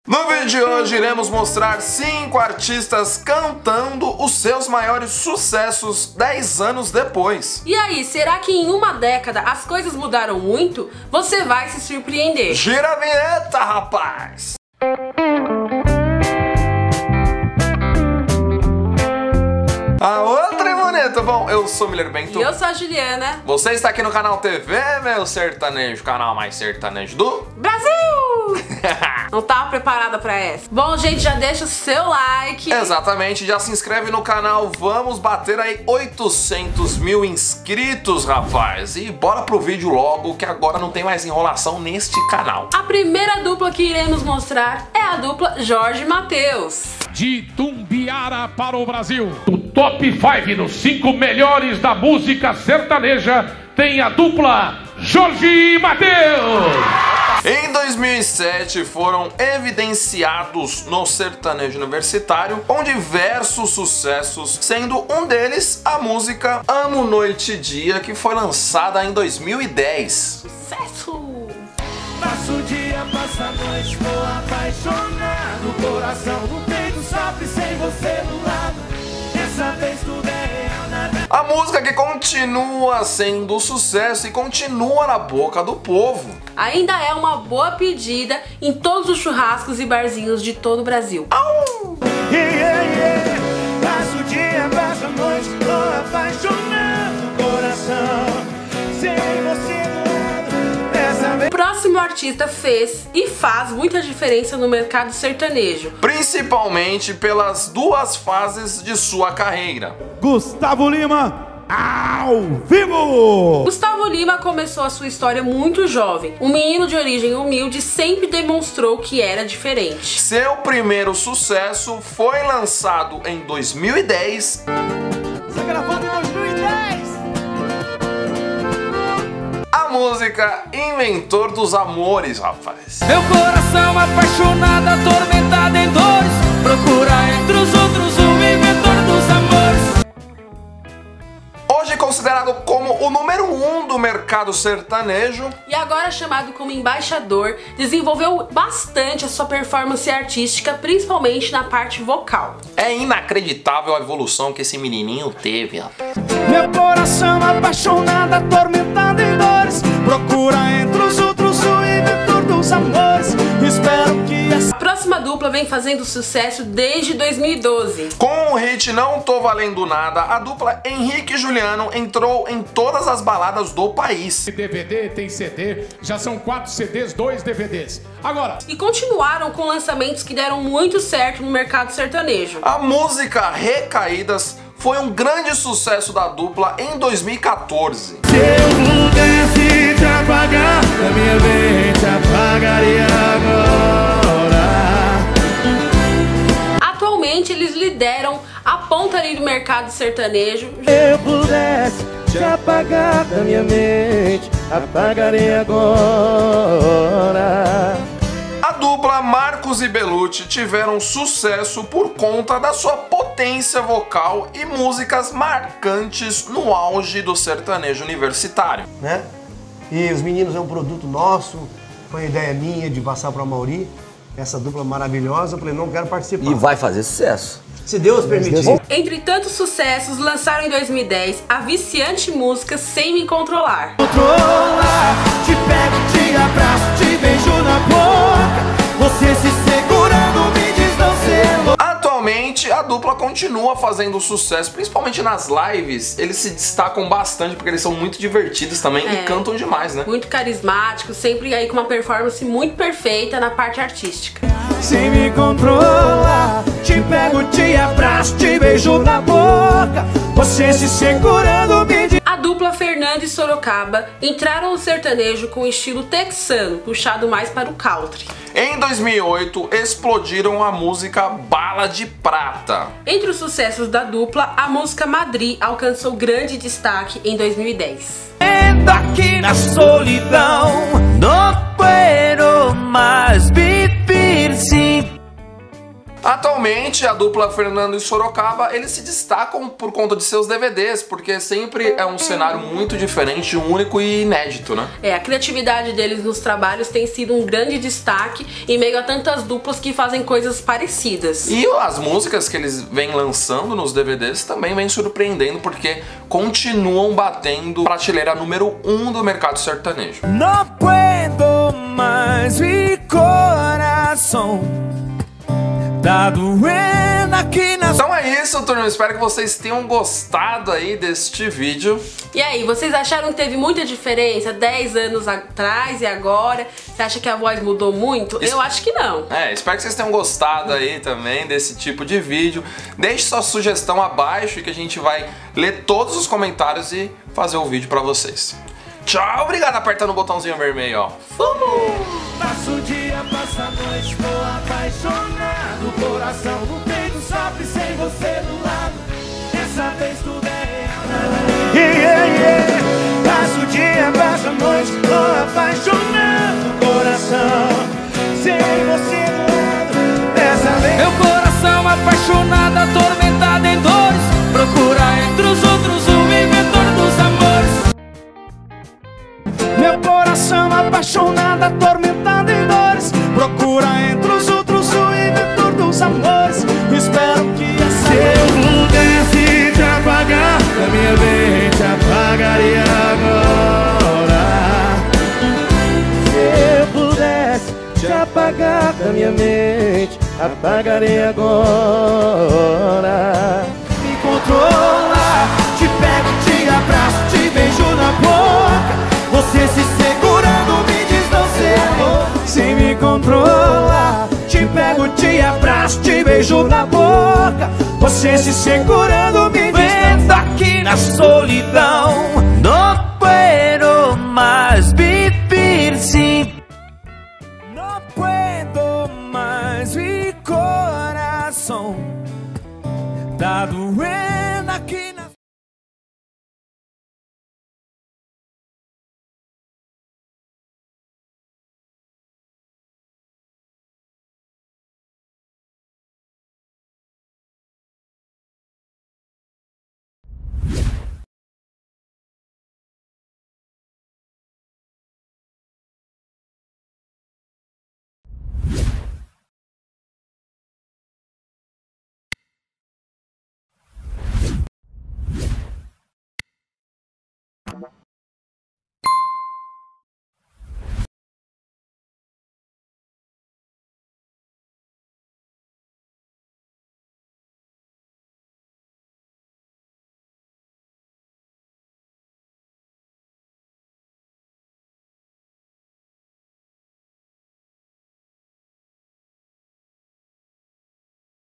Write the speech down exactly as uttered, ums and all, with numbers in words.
No vídeo de hoje iremos mostrar cinco artistas cantando os seus maiores sucessos dez anos depois. E aí, será que em uma década as coisas mudaram muito? Você vai se surpreender. Gira a vinheta, rapaz! A outra é bonita. Bom, eu sou o Miller Bento. E eu sou a Juliana. Você está aqui no canal T V, meu sertanejo, canal mais sertanejo do Brasil! Não tava preparada pra essa. Bom, gente, já deixa o seu like. Exatamente, já se inscreve no canal. Vamos bater aí oitocentos mil inscritos, rapaz. E bora pro vídeo logo, que agora não tem mais enrolação neste canal. A primeira dupla que iremos mostrar é a dupla Jorge Mateus. De Tumbiara para o Brasil, o top cinco dos cinco melhores da música sertaneja tem a dupla Jorge Mateus. Em dois mil e sete foram evidenciados no sertanejo universitário com diversos sucessos, sendo um deles a música Amo Noite e Dia, que foi lançada em dois mil e dez. Sucesso! Passo o dia, passo a noite, tô apaixonado. O coração no peito sofre sem você do lado. Dessa vez tudo é real, nada. A música que continua sendo sucesso e continua na boca do povo. Ainda é uma boa pedida em todos os churrascos e barzinhos de todo o Brasil. Au! Yeah, yeah, yeah. Passo o dia, passo a noite, tô apaixonado. O coração sem você do lado. Dessa vez. O próximo artista fez e faz muita diferença no mercado sertanejo, Principalmente pelas duas fases de sua carreira. Gustavo Lima, ao vivo! Gustavo Lima começou a sua história muito jovem. Um menino de origem humilde sempre demonstrou que era diferente. Seu primeiro sucesso foi lançado em dois mil e dez. Foi gravado em dois mil e dez. A música Inventor dos Amores, rapaz. Meu coração apaixonado, atormentado em dores. Procura entre os outros o inventor dos amores. Hoje considerado como o número um do mercado sertanejo. E agora chamado como embaixador, desenvolveu bastante a sua performance artística, principalmente na parte vocal. É inacreditável a evolução que esse menininho teve, rapaz. Meu coração apaixonado, atormentado em dores. Procura entre os outros o inventor dos amores. Espero que essa... A próxima dupla vem fazendo sucesso desde dois mil e doze. Com o hit Não Tô Valendo Nada, a dupla Henrique e Juliano entrou em todas as baladas do país. D V D, tem C D, já são quatro C Ds, dois D V Ds. Agora, E continuaram com lançamentos que deram muito certo no mercado sertanejo. A música Recaídas foi um grande sucesso da dupla em dois mil e quatorze. Se eu pudesse te apagar da minha mente, apagaria agora. Atualmente eles lideram a ponta ali do mercado sertanejo. Se eu pudesse te apagar da minha mente, apagaria agora. A dupla Marcos e Belucci tiveram sucesso por conta da sua potência vocal e músicas marcantes no auge do sertanejo universitário. Né? E os meninos é um produto nosso, foi ideia minha de passar para a Mauri, essa dupla maravilhosa. Eu falei, não quero participar. E vai fazer sucesso. Se Deus permitir. Entre tantos sucessos, lançaram em dois mil e dez a viciante música Sem Me Controlar. Controlar, te pego, te abraço, te beijo na boca. Você se segurando, me diz não ser louco. Atualmente, a dupla continua fazendo sucesso, principalmente nas lives. Eles se destacam bastante porque eles são muito divertidos também É. e cantam demais, né? Muito carismático, sempre aí com uma performance muito perfeita na parte artística. Sem me controlar, te pego, te abraço, te beijo na boca. Você se segurando, me diz. A dupla Fernando e Sorocaba entraram no sertanejo com estilo texano, puxado mais para o country. Em dois mil e oito, explodiram a música Bala de Prata. Entre os sucessos da dupla, a música Madri alcançou grande destaque em dois mil e dez. Aqui na solidão, não quero mais viver sem. Atualmente, a dupla Fernando e Sorocaba, eles se destacam por conta de seus D V Ds, porque sempre é um cenário muito diferente, único e inédito, né? É, a criatividade deles nos trabalhos tem sido um grande destaque em meio a tantas duplas que fazem coisas parecidas. E as músicas que eles vêm lançando nos D V Ds também vêm surpreendendo, porque continuam batendo prateleira número um do mercado sertanejo. Não puedo mais mi coração tá doendo aqui na... Então é isso, turma. Espero que vocês tenham gostado aí deste vídeo. E aí, vocês acharam que teve muita diferença dez anos atrás e agora? Você acha que a voz mudou muito? Isso... Eu acho que não. É, espero que vocês tenham gostado aí também desse tipo de vídeo. Deixe sua sugestão abaixo que a gente vai ler todos os comentários e fazer o vídeo pra vocês. Tchau, obrigado, apertando o botãozinho vermelho, ó. Fomos! Passa o dia, passa a noite, tô apaixonado. O coração no peito sofre sem você do lado. Dessa vez tudo é real. Yeah, yeah, yeah. Passa o dia, passa a noite, tô apaixonado. O coração sem você do lado. Dessa vez meu coração apaixonado, atormentado em dores. Procura entre os outros o inventor dos amores. Meu coração apaixonado, atormentado em dores. Procura entre os outros o inventor dos amores. Espero que essa... Se eu pudesse te apagar da minha mente, apagaria agora. Se eu pudesse te apagar da minha mente, apagaria agora. Me controla, te pego, te abraço, te beijo na boca. Você se segurando me diz não ser amor. Sem me controlar, te pego, te abraço, te beijo na boca. Você se segurando me diz vendo aqui na solidão. Não puedo mais vivir sin. Não puedo mais mi coração tá doendo.